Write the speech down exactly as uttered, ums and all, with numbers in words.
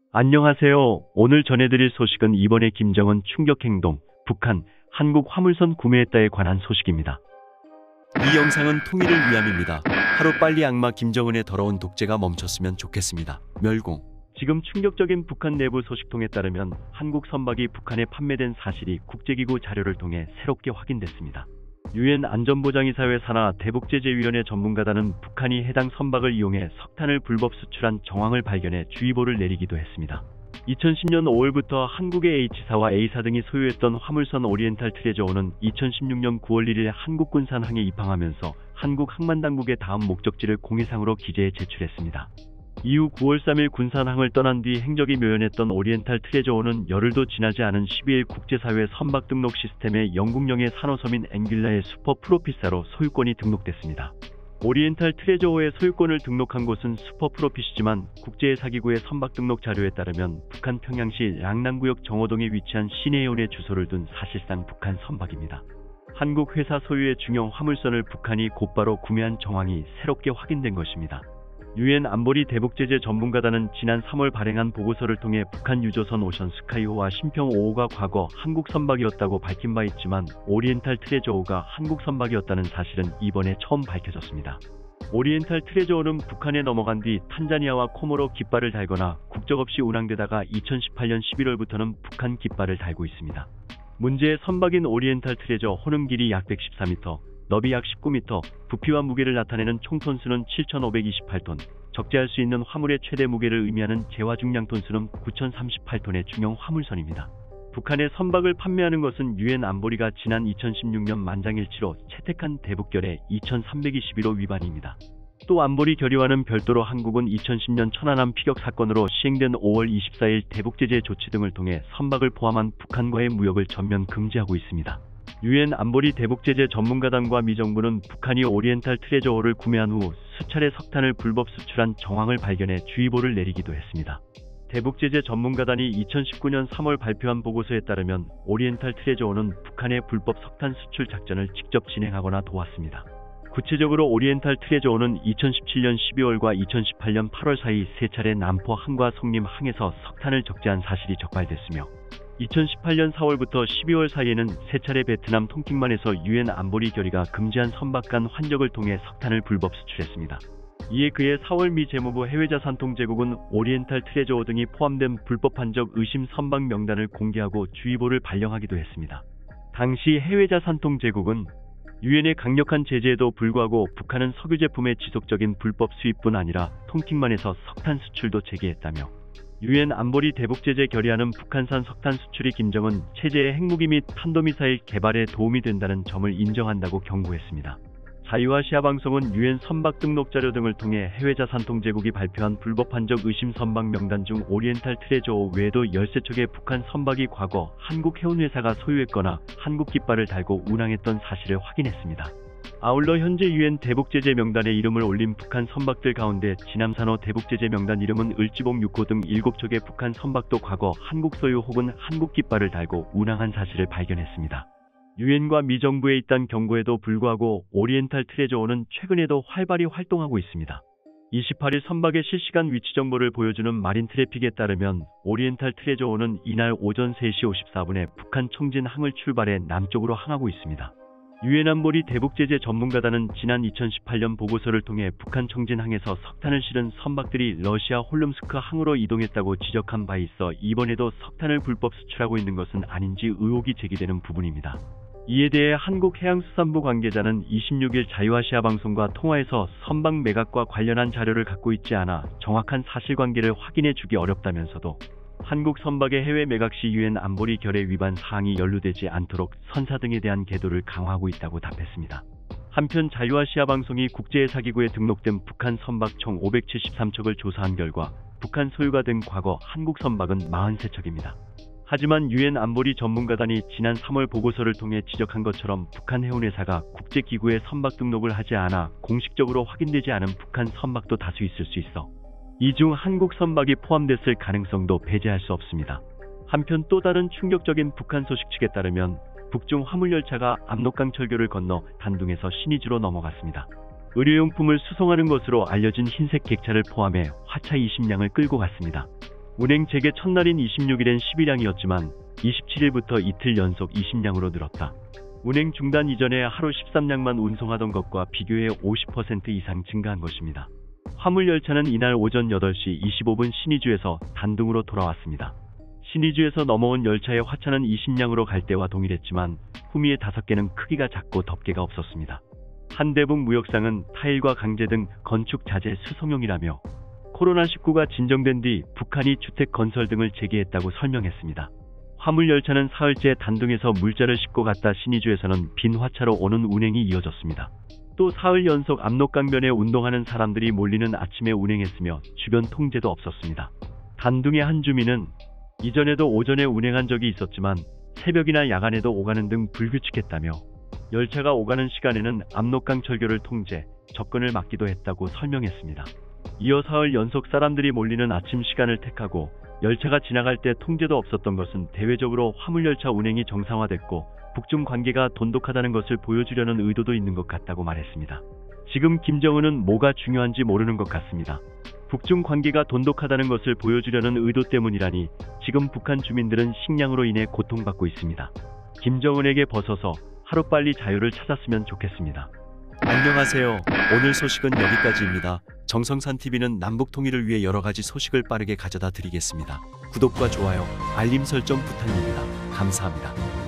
안녕하세요. 오늘 전해드릴 소식은 이번에 김정은 충격행동, 북한, 한국 화물선 구매했다에 관한 소식입니다. 이 영상은 통일을 위함입니다. 하루빨리 악마 김정은의 더러운 독재가 멈췄으면 좋겠습니다. 멸공. 지금 충격적인 북한 내부 소식통에 따르면 한국 선박이 북한에 판매된 사실이 국제기구 자료를 통해 새롭게 확인됐습니다. 유엔 안전보장이사회 산하 대북제재위원회 전문가단은 북한이 해당 선박을 이용해 석탄을 불법 수출한 정황을 발견해 주의보를 내리기도 했습니다. 이천십 년 오월부터 한국의 H사와 A사 등이 소유했던 화물선 오리엔탈 트레저호는 이천십육 년 구월 일일 한국 군산항에 입항하면서 한국 항만당국의 다음 목적지를 공해상으로 기재해 제출했습니다. 이후 구월 삼일 군산항을 떠난 뒤 행적이 묘연했던 오리엔탈 트레저호는 열흘도 지나지 않은 십이일 국제사회 선박 등록 시스템에 영국령의 산호섬인 앵길라의 슈퍼 프로피사로 소유권이 등록됐습니다. 오리엔탈 트레저호의 소유권을 등록한 곳은 슈퍼 프로핏이지만 국제사기구의 선박 등록 자료에 따르면 북한 평양시 랑난구역 정호동에 위치한 시내해운에 주소를 둔 사실상 북한 선박입니다. 한국 회사 소유의 중형 화물선을 북한이 곧바로 구매한 정황이 새롭게 확인된 것입니다. 유엔 안보리 대북제재 전문가단은 지난 삼월 발행한 보고서를 통해 북한 유조선 오션 스카이호와 신평 오호가 과거 한국 선박이었다고 밝힌 바 있지만 오리엔탈 트레저호가 한국 선박이었다는 사실은 이번에 처음 밝혀졌습니다. 오리엔탈 트레저호는 북한에 넘어간 뒤 탄자니아와 코모로 깃발을 달거나 국적 없이 운항되다가 이천십팔 년 십일월부터는 북한 깃발을 달고 있습니다. 문제의 선박인 오리엔탈 트레저호는 길이 약 백십사 미터, 너비 약 십구 미터, 부피와 무게를 나타내는 총 톤수는 칠천오백이십팔 톤, 적재할 수 있는 화물의 최대 무게를 의미하는 재화 중량 톤수는 구천삼십팔 톤의 중형 화물선입니다. 북한의 선박을 판매하는 것은 유엔 안보리가 지난 이천십육 년 만장일치로 채택한 대북결의 이천삼백이십일 호 위반입니다. 또 안보리 결의와는 별도로 한국은 이천십 년 천안함 피격 사건으로 시행된 오월 이십사일 대북제재 조치 등을 통해 선박을 포함한 북한과의 무역을 전면 금지하고 있습니다. 유엔 안보리 대북제재 전문가단과 미정부는 북한이 오리엔탈 트레저호를 구매한 후 수차례 석탄을 불법 수출한 정황을 발견해 주의보를 내리기도 했습니다. 대북제재 전문가단이 이천십구 년 삼월 발표한 보고서에 따르면 오리엔탈 트레저호는 북한의 불법 석탄 수출 작전을 직접 진행하거나 도왔습니다. 구체적으로 오리엔탈 트레저호는 이천십칠 년 십이월과 이천십팔 년 팔월 사이 세 차례 남포 항과 송림 항에서 석탄을 적재한 사실이 적발됐으며 이천십팔 년 사월부터 십이월 사이에는 세 차례 베트남 통킹만에서 유엔 안보리 결의가 금지한 선박 간 환적을 통해 석탄을 불법 수출했습니다. 이에 그해 사월 미 재무부 해외자산통제국은 오리엔탈 트레저호 등이 포함된 불법 환적 의심 선박 명단을 공개하고 주의보를 발령하기도 했습니다. 당시 해외자산통제국은 유엔의 강력한 제재에도 불구하고 북한은 석유 제품의 지속적인 불법 수입뿐 아니라 통킹만에서 석탄 수출도 제기했다며 유엔 안보리 대북제재 결의안은 북한산 석탄 수출이 김정은 체제의 핵무기 및 탄도미사일 개발에 도움이 된다는 점을 인정한다고 경고했습니다. 자유아시아방송은 유엔 선박 등록 자료 등을 통해 해외자산통제국이 발표한 불법 환적 의심 선박 명단 중 오리엔탈 트레저호 외에도 열세 척의 북한 선박이 과거 한국 해운회사가 소유했거나 한국 깃발을 달고 운항했던 사실을 확인했습니다. 아울러 현재 유엔 대북제재 명단에 이름을 올린 북한 선박들 가운데 지남산호 대북제재 명단 이름은 을지봉 육 호 등 일곱 척의 북한 선박도 과거 한국 소유 혹은 한국 깃발을 달고 운항한 사실을 발견했습니다. 유엔과 미정부에 있던 경고에도 불구하고 오리엔탈 트레저호는 최근에도 활발히 활동하고 있습니다. 이십팔일 선박의 실시간 위치 정보를 보여주는 마린 트래픽에 따르면 오리엔탈 트레저호는 이날 오전 세 시 오십사 분에 북한 청진항을 출발해 남쪽으로 항하고 있습니다. 유엔 안보리 대북제재 전문가단은 지난 이천십팔 년 보고서를 통해 북한 청진항에서 석탄을 실은 선박들이 러시아 홀름스크 항으로 이동했다고 지적한 바 있어 이번에도 석탄을 불법 수출하고 있는 것은 아닌지 의혹이 제기되는 부분입니다. 이에 대해 한국해양수산부 관계자는 이십육일 자유아시아 방송과 통화에서 선박 매각과 관련한 자료를 갖고 있지 않아 정확한 사실관계를 확인해 주기 어렵다면서도 한국 선박의 해외 매각 시 유엔 안보리 결의 위반 사항이 연루되지 않도록 선사 등에 대한 계도를 강화하고 있다고 답했습니다. 한편 자유아시아 방송이 국제사기구에 등록된 북한 선박 총 오백칠십삼 척을 조사한 결과 북한 소유가 된 과거 한국 선박은 사십삼 척입니다. 하지만 유엔 안보리 전문가단이 지난 삼월 보고서를 통해 지적한 것처럼 북한 해운회사가 국제기구에 선박 등록을 하지 않아 공식적으로 확인되지 않은 북한 선박도 다수 있을 수 있어 이 중 한국 선박이 포함됐을 가능성도 배제할 수 없습니다. 한편 또 다른 충격적인 북한 소식 측에 따르면 북중 화물열차가 압록강 철교를 건너 단둥에서 신의주로 넘어갔습니다. 의료용품을 수송하는 것으로 알려진 흰색 객차를 포함해 화차 이십 량을 끌고 갔습니다. 운행 재개 첫날인 이십육 일엔 십일 량이었지만 이십칠 일부터 이틀 연속 이십 량으로 늘었다. 운행 중단 이전에 하루 십삼 량만 운송하던 것과 비교해 오십 퍼센트 이상 증가한 것입니다. 화물열차는 이날 오전 여덟 시 이십오 분 신의주에서 단둥으로 돌아왔습니다. 신의주에서 넘어온 열차의 화차는 이십 량으로 갈 때와 동일했지만 후미의 다섯 개는 크기가 작고 덮개가 없었습니다. 한대북 무역상은 타일과 강제 등 건축 자재 수송용이라며 코로나십구가 진정된 뒤 북한이 주택 건설 등을 재개했다고 설명했습니다. 화물열차는 사흘째 단둥에서 물자를 싣고 갔다 신의주에서는 빈 화차로 오는 운행이 이어졌습니다. 또 사흘 연속 압록강변에 운동하는 사람들이 몰리는 아침에 운행했으며 주변 통제도 없었습니다. 단둥의 한 주민은 이전에도 오전에 운행한 적이 있었지만 새벽이나 야간에도 오가는 등 불규칙했다며 열차가 오가는 시간에는 압록강 철교를 통제, 접근을 막기도 했다고 설명했습니다. 이어 사흘 연속 사람들이 몰리는 아침 시간을 택하고 열차가 지나갈 때 통제도 없었던 것은 대외적으로 화물열차 운행이 정상화됐고 북중 관계가 돈독하다는 것을 보여주려는 의도도 있는 것 같다고 말했습니다. 지금 김정은은 뭐가 중요한지 모르는 것 같습니다. 북중 관계가 돈독하다는 것을 보여주려는 의도 때문이라니 지금 북한 주민들은 식량으로 인해 고통받고 있습니다. 김정은에게 벗어서 하루빨리 자유를 찾았으면 좋겠습니다. 안녕하세요. 오늘 소식은 여기까지입니다. 정성산티비는 남북통일을 위해 여러가지 소식을 빠르게 가져다 드리겠습니다. 구독과 좋아요, 알림 설정 부탁드립니다. 감사합니다.